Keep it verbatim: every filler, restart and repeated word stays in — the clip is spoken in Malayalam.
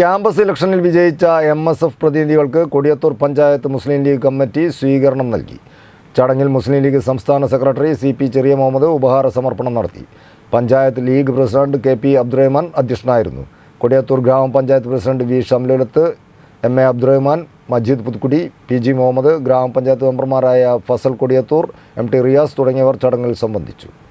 ക്യാമ്പസ് ഇലക്ഷനിൽ വിജയിച്ച എം എസ് എഫ് പ്രതിനിധികൾക്ക് കൊടിയത്തൂർ പഞ്ചായത്ത് മുസ്ലിം ലീഗ് കമ്മിറ്റി സ്വീകരണം നൽകി. ചടങ്ങിൽ മുസ്ലിം ലീഗ് സംസ്ഥാന secretary C P Cheriya Muhammad ഉപഹാര സമർപ്പണം നടത്തി. Panchayat League president K P Abdurahman അധ്യക്ഷനായിരുന്നു. കൊടിയത്തൂർ ഗ്രാമപഞ്ചായത്ത് president V Shamlulath, M A Abdurahman, Majeed Puthukkudi, P G Muhammad, ഗ്രാമപഞ്ചായത്ത് മെമ്പർമാരായ ഫസൽ കൊടിയത്തൂർ, എം ടി റിയാസ് തുടങ്ങിയവർ ചടങ്ങിൽ സംബന്ധിച്ചു.